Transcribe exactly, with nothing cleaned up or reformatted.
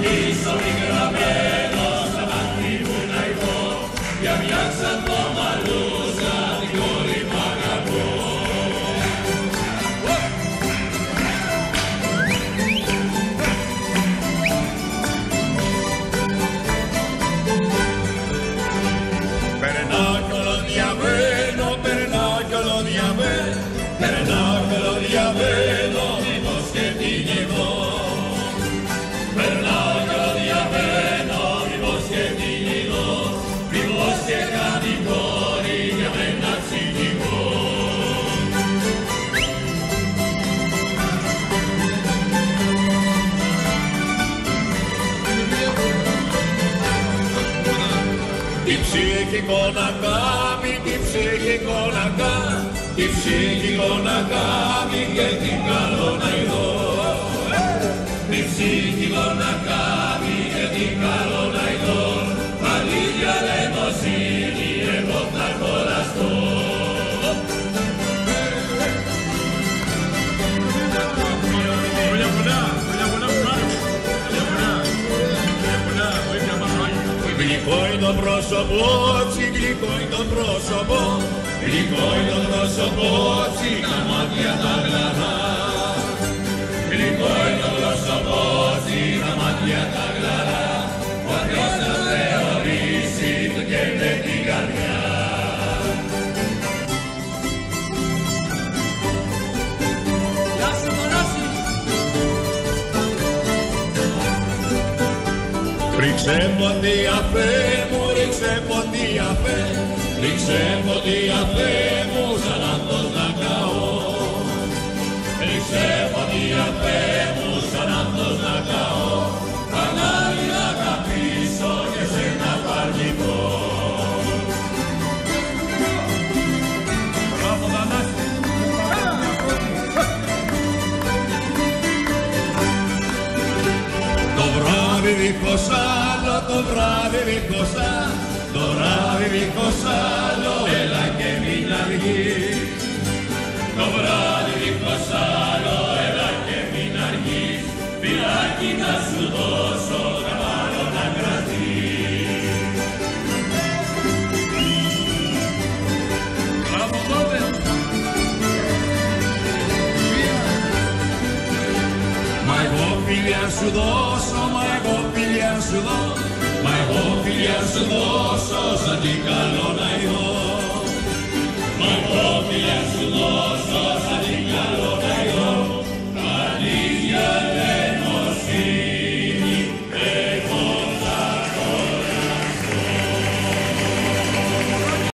πίσω μη γραμμένο στα μάτια μου να ειδώ για μια ξαντομαλούζα την κόρη μ' αγαπώ. Περνάω κι όλο διαβαίνω, περνάω κι όλο διαβαίνω, περνάω κι όλο διαβαίνω, μήπως και την ειδώ. Περνάω κι όλο διαβαίνω, μήπως και την ειδώ, μήπως και κάνει κόρη για μένα ψυχικό. Τι ψυχικό να κάνει, τι ψυχικό να κάνει, τι ψυχικό να κάνει και τι καλό να ειδώ. Τι ψυχικό να κάνει και τι καλό να ειδώ, αλήθεια λαιμοσύνη εγώ θα κολλαστώ. Γλυκό είναι το πρόσωπο, γλυκό είναι το πρόσωπο, γλυκό είναι το πρόσωπο, τα μάτια τα γλαρά. Γλυκό είναι το πρόσωπο, τα μάτια τα γλαρά, ο Θεός θα θεωρήσει του και με την καρδιά. Γεια σου Θανάση! Ρίξε φωτία Θεέ μου, ρίξε φωτία Θεέ, ρίξε φωτία Θεέ μου σαν να τον να καώ. Ρίξε φωτία Θεέ μου σαν να τον να καώ, παγάλι να αγαπήσω και σε να παρνηθώ. Μπράβο Θανάση! Το βράδυ δίχως άλλο, το βράδυ δίχως άλλο, το βράδυ δίχως άλλο, έλα και μην αργείς. Το βράδυ δίχως άλλο, έλα και μην αργείς, φυλάκι να σου δώσω, να πάρω να κρατείς. Μπράβο τότε! Μα εγώ φιλιά σου δώσω, μα εγώ φιλιά σου δώσω, μα εγώ φιλιά σου δώσω, σαν τι καλό να ειδώ.